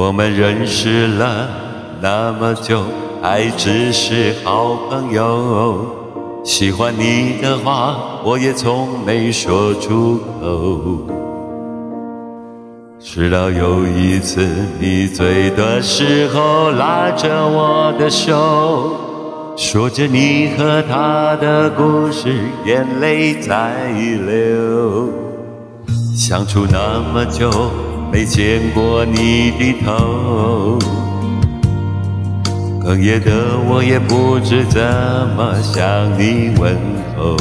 我们认识了那么久，还只是好朋友。喜欢你的话，我也从没说出口。直到有一次你醉的时候，拉着我的手，说着你和他的故事，眼泪在流。相处那么久，没见过你低头，哽咽的我也不知怎么向你问候。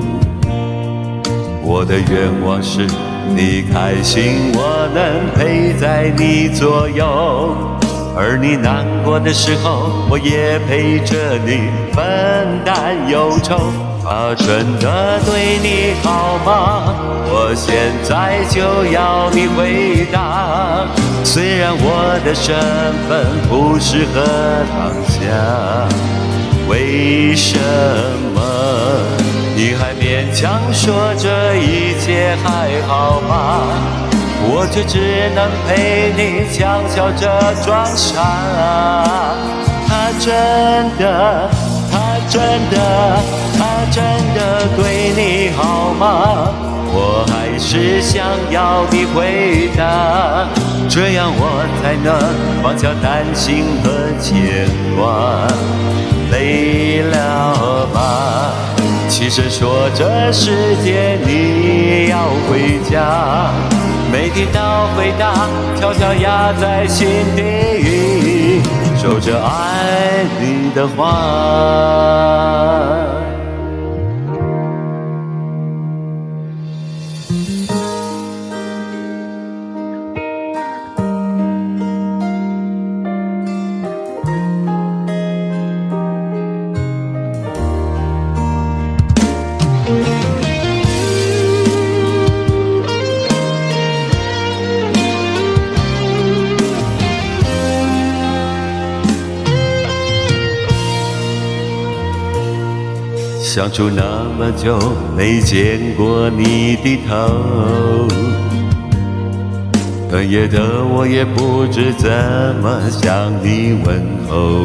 我的愿望是你开心，我能陪在你左右，而你难过的时候，我也陪着你分担忧愁。他真的对你好吗？我现在就要你回答。虽然我的身份不适合当下，为什么你还勉强说这一切还好吗？我却只能陪你强笑着装傻。他真的对你好吗？我还是想要你回答，这样我才能放下担心和牵挂。累了吗？起身说这世界你要回家，没听到回答，悄悄压在心底，守着爱你的话。相处那么久，没见过你低头，哽咽的我也不知怎么向你问候。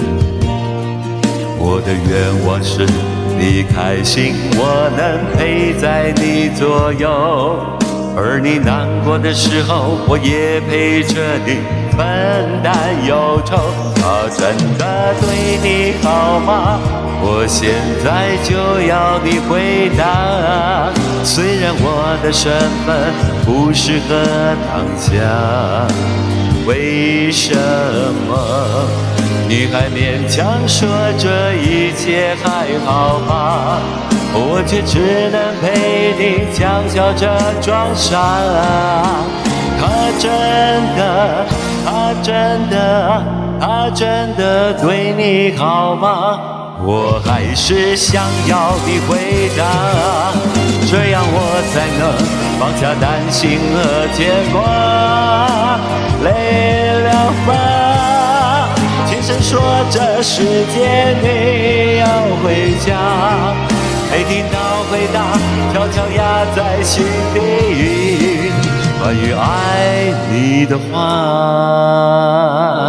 我的愿望是你开心，我能陪在你左右，而你难过的时候，我也陪着你分担忧愁。他真的对你好吗？我现在就要你回答。虽然我的身份不适合当下，为什么你还勉强说这一切还好吗？我却只能陪你强笑着装傻。他真的对你好吗？我还是想要你回答，这样我才能放下担心和牵挂。累了吗？轻声说这世界你要回家，没听到回答，悄悄压在心底，关于爱你的话。